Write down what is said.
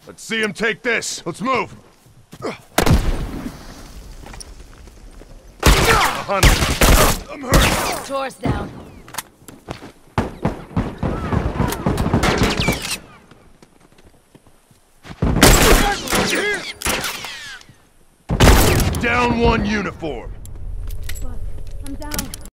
Let's see him take this. Let's move. Hunter. I'm hurt. Tor's down. Down one uniform. Fuck, I'm down.